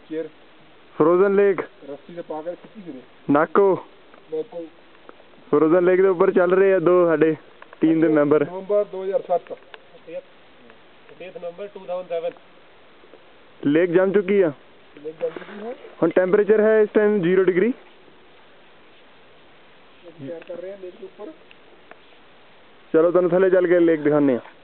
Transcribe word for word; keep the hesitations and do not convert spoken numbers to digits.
Chair frozen lake रस्सी से पाकर खिंची फिरे नाको देखो फ्रोजन लेक ਦੇ ਉੱਪਰ ਚੱਲ ਰਹੇ ਆ ਦੋ ਸਾਡੇ ਟੀਮ ਦੇ ਮੈਂਬਰ नवंबर दो हज़ार सात तीस नवंबर दो हज़ार सात लेक जम चुकी है लेक जम चुकी है ਹੁਣ टेम्परेचर है इस टाइम जीरो डिग्री तैयार कर रहे हैं लेक के ऊपर चलो तुहानू थले चल के लेक दिखाने हैं।